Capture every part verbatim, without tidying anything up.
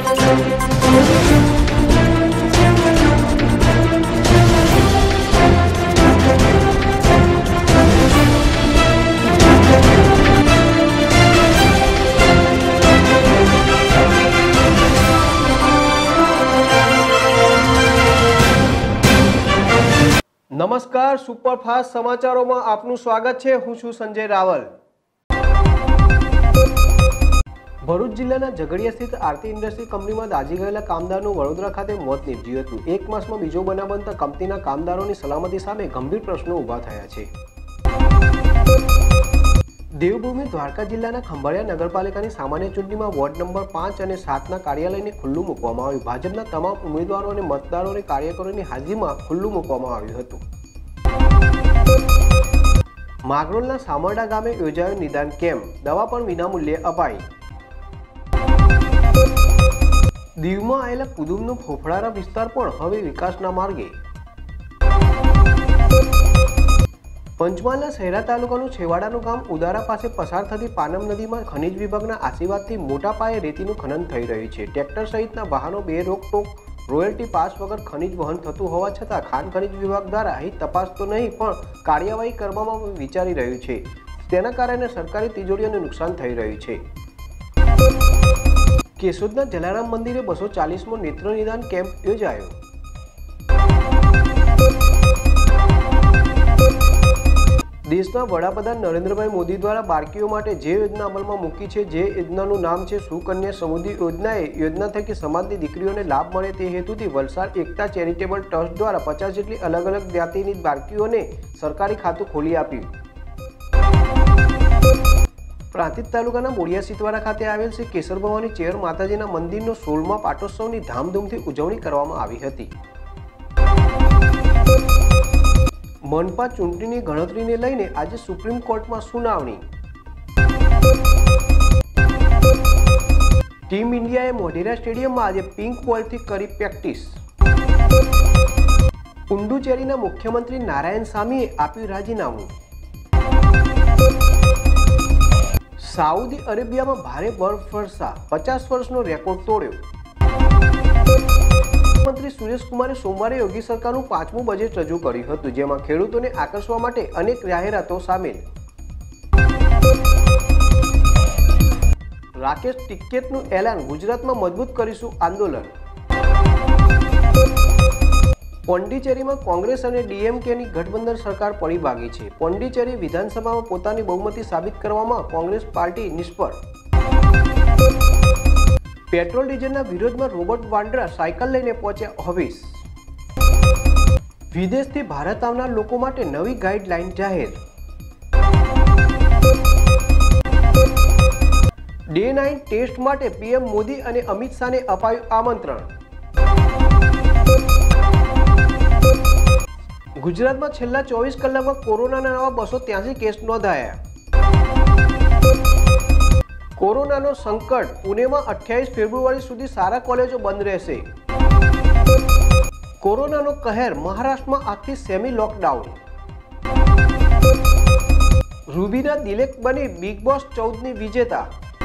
नमस्कार, सुपरफास्ट समाचारों में आपનું स्वागत है। हूँ છું संजय रावल। भरूच जिल्लाના ઝઘડિયા સ્થિત આરતી ઇન્ડસ્ટ્રી કંપનીમાં દાઝી ગયેલા કામદારનું વડોદરા ખાતે મોત નીપજ્યું હતું। એક માસમાં બીજો બનાવ બનતા કંપનીના કામદારોની સલામતી સામે ગંભીર પ્રશ્નો ઊભા થયા છે। દેવભૂમિ દ્વારકા જિલ્લાના ખંભાળિયા નગરપાલિકાની સામાન્ય ચૂંટણીમાં વોર્ડ નંબર પાંચ અને સાતના કાર્યાલયને ખુલ્લું મૂકવામાં આવ્યું। ભાજપના તમામ ઉમેદવારો અને મતદારોને કાર્યકરોની હાજરીમાં ખુલ્લું મૂકવામાં આવ્યું હતું। માગરોલના સામરડા ગામે યોજાયો નિદાન કેમ્પ, દવા પણ વિનામૂલ્યે અપાઈ। દીવમાં આવેલા કુદુમનો ફોફળારા વિસ્તાર પણ હવે વિકાસના માર્ગે। પંચમહાલના શહેરા તાલુકાનું છેવાડાનું ગામ ઉદારા પાસે પસાર થતી પાનમ નદીમાં ખનિજ વિભાગના આશીર્વાદથી મોટા પાયે રેતીનું ખનન થઈ રહ્યું છે। ટ્રેક્ટર સહિતના વાહનો બે રોકટોક રોયલ્ટી પાસ વગર ખનિજ વહન થતું હોવા છતાં ખાણ ખનિજ વિભાગ દ્વારા અહીં તપાસ તો નહીં પણ કાર્યવાહી કરવામાં વિચારી રહ્યું છે। તેના કારણે સરકારી તિજોરીઓને નુકસાન થઈ રહ્યું છે। કેશોદના જલારામ મંદિરે બસો ચાલીસમો નેત્ર નિદાન કેમ્પ યોજાયો। देशना वडाप्रधान नरेन्द्रभाई मोदी द्वारा बाळकीओ माटे जे योजना अमलमां मूकी छे, जे योजनानुं नाम छे सुकन्या समृद्धि योजना। योजना थकी समाजनी दीकरीओने लाभ मळे ते हेतुथी वलसाड एकता चेरिटेबल ट्रस्ट द्वारा पचास जेटली अलग अलग जातिनी बाळकीओने सरकारी खातुं खोली आप्युं। प्रांतिज तालुकाना बोडिया सीतवाड़ा खाते आवेल श्री केसर भवानी चेर माताजीना मंदिरनो सोळमा पाटोत्सवनी धामधूमथी उजवणी करवामां आवी हती। मनपा चूंटणीनी गणतरीने लईने आज सुप्रीम कोर्ट में सुनावणी। टीम इंडियाए मोढेरा स्टेडियम में आज पिंक बॉल थी करी प्रेक्टिस। पुडुचेरीना मुख्यमंत्री नारायणसामीए आप्युं राजीनामું। साउदी अरेबिया में भारे बर्फवर्षा, पचास वर्षनो रेकॉर्ड तोड्यो। मंत्री सुरेश कुमारे सोमवारे योगी सरकारનું પાંચમું બજેટ રજૂ કર્યું હતું, જેમાં ખેડૂતોને આકર્ષવા માટે અનેક જાહેરાતો સામેલ। રાકેશ ટિકિટનું એલાન, ગુજરાતમાં મજબૂત કરીશું આંદોલન। પોંડિચેરીમાં કોંગ્રેસ અને ડીએમકેની ગઠબંધન સરકાર પડી ભાગી છે। પોંડિચેરી વિધાનસભામાં પોતાની બહુમતી સાબિત કરવામાં કોંગ્રેસ પાર્ટી નિષ્ફળ। पेट्रोल डीजलना विरोध में रोबर्ट वाड्रा साइकल लईने पहुंच्या ऑफिस। विदेशथी भारत आवनार लोको माटे नवी गाइडलाइन जाहेर। डे नाइन टेस्ट माटे पीएम मोदी अने अमित शाह ने अपायुं आमंत्रण। गुजरात में छेल्ला चौवीस कलाक में कोरोना नवा बसो त्यासी केस नोंधाया। कोरोनानो संकट, पुणे में अठावीस फेब्रुआरी सुधी सारा कॉलेजों बंद रहेशे। कोरोनानो कहर, महाराष्ट्र में आखी सेमी लॉकडाउन। रूबीना दिलेक बनी बिग बॉस चौदह विजेता।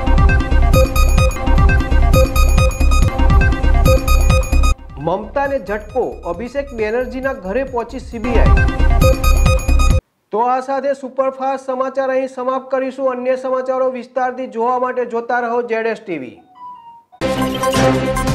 ममता ने झटको, अभिषेक बेनर्जी ना घरे पहुंची सीबीआई। तो आ साथे सुपरफास्ट समाचार अहीं समाप्त करीशुं। अन्य समाचारों विस्तारथी जोवा माटे जोता रहो जेड एस टीवी।